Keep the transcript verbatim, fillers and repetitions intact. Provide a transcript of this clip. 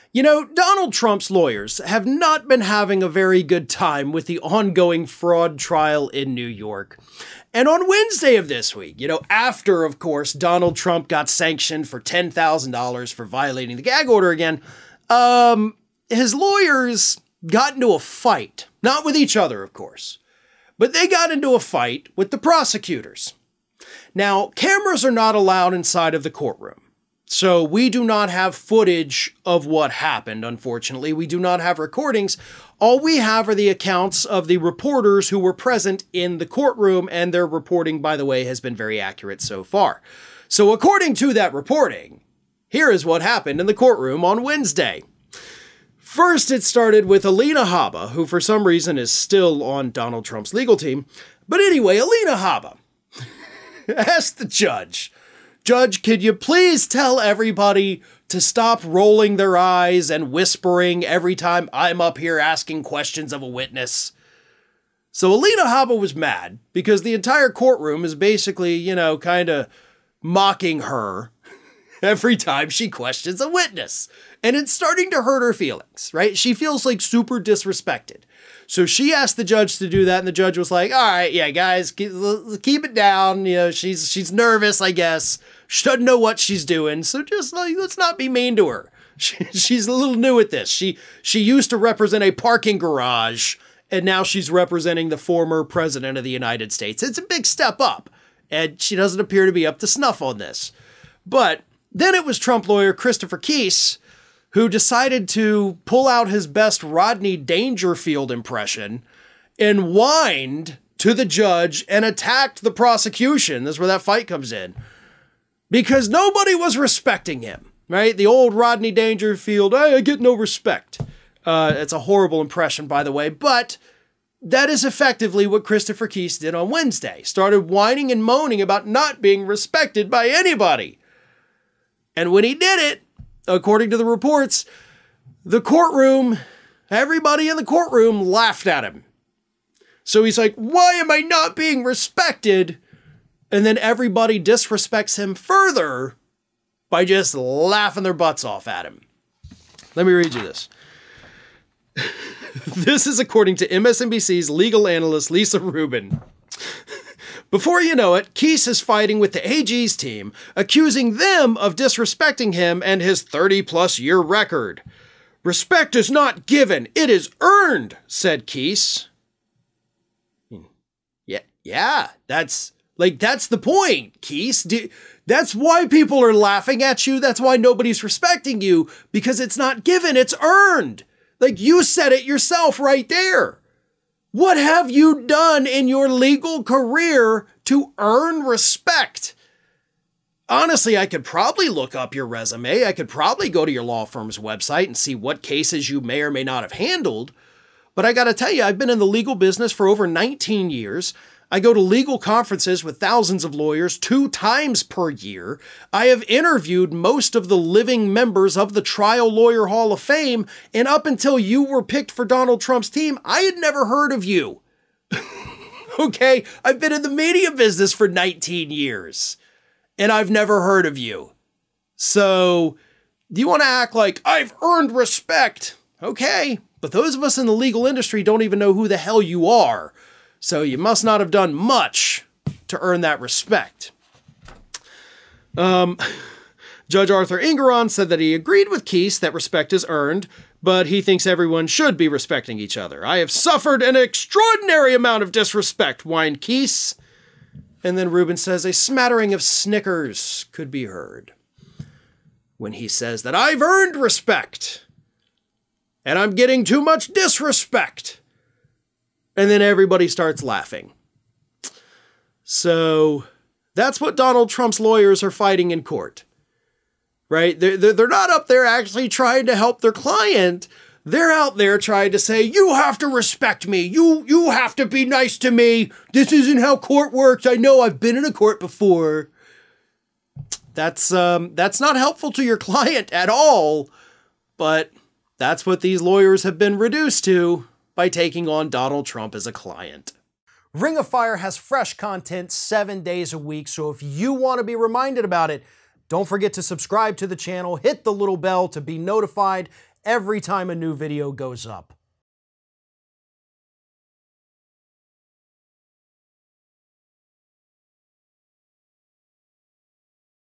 You know, Donald Trump's lawyers have not been having a very good time with the ongoing fraud trial in New York. And on Wednesday of this week, you know, after, of course, Donald Trump got sanctioned for ten thousand dollars for violating the gag order again, um, his lawyers got into a fight. Not with each other, of course, but they got into a fight with the prosecutors. Now, cameras are not allowed inside of the courtroom. So we do not have footage of what happened, unfortunately. We do not have recordings. All we have are the accounts of the reporters who were present in the courtroom, and their reporting, by the way, has been very accurate so far. So according to that reporting, here is what happened in the courtroom on Wednesday. First, it started with Alina Habba, who for some reason is still on Donald Trump's legal team. But anyway, Alina Habba asked the judge, Judge, could you please tell everybody to stop rolling their eyes and whispering every time I'm up here asking questions of a witness? So Alina Habba was mad because the entire courtroom is basically, you know, kind of mocking her every time she questions a witness. And it's starting to hurt her feelings, right? She feels like super disrespected. So she asked the judge to do that, and the judge was like, all right, yeah, guys, keep, keep it down. You know, she's she's nervous, I guess. She doesn't know what she's doing, so just like, let's not be mean to her. She, she's a little new at this. She, she used to represent a parking garage, and now she's representing the former president of the United States. It's a big step up, and she doesn't appear to be up to snuff on this. But then it was Trump lawyer Christopher Kise, who decided to pull out his best Rodney Dangerfield impression and whined to the judge and attacked the prosecution. That's where that fight comes in. Because nobody was respecting him, right? The old Rodney Dangerfield, hey, I get no respect. Uh, it's a horrible impression, by the way, but that is effectively what Christopher Kise did on Wednesday. Started whining and moaning about not being respected by anybody. And when he did it, according to the reports, the courtroom, everybody in the courtroom laughed at him. So he's like, why am I not being respected? And then everybody disrespects him further by just laughing their butts off at him. Let me read you this. This is according to M S N B C's legal analyst Lisa Rubin. Before you know it, Kise is fighting with the A G's team, accusing them of disrespecting him and his thirty plus year record. Respect is not given, it is earned, said Kise. Yeah, yeah, that's, like, that's the point, Kise. Do, that's why people are laughing at you, that's why nobody's respecting you, because it's not given, it's earned. Like, you said it yourself right there. What have you done in your legal career to earn respect? Honestly, I could probably look up your resume. I could probably go to your law firm's website and see what cases you may or may not have handled. But I got to tell you, I've been in the legal business for over nineteen years. I go to legal conferences with thousands of lawyers two times per year. I have interviewed most of the living members of the Trial Lawyer Hall of Fame, and up until you were picked for Donald Trump's team, I had never heard of you. Okay, I've been in the media business for nineteen years, and I've never heard of you. So, do you want to act like, I've earned respect? Okay, but those of us in the legal industry don't even know who the hell you are. So you must not have done much to earn that respect. Um, Judge Arthur Engeron said that he agreed with Kise that respect is earned, but he thinks everyone should be respecting each other. I have suffered an extraordinary amount of disrespect, whined Kise. And then Rubin says a smattering of snickers could be heard when he says that I've earned respect and I'm getting too much disrespect. And then everybody starts laughing. So that's what Donald Trump's lawyers are fighting in court, right? They're, they're not up there actually trying to help their client. They're out there trying to say, you have to respect me. You, you have to be nice to me. This isn't how court works. I know I've been in a court before. That's, um, that's not helpful to your client at all, but that's what these lawyers have been reduced to by taking on Donald Trump as a client. Ring of Fire has fresh content seven days a week, so if you want to be reminded about it, don't forget to subscribe to the channel, hit the little bell to be notified, every time a new video goes up.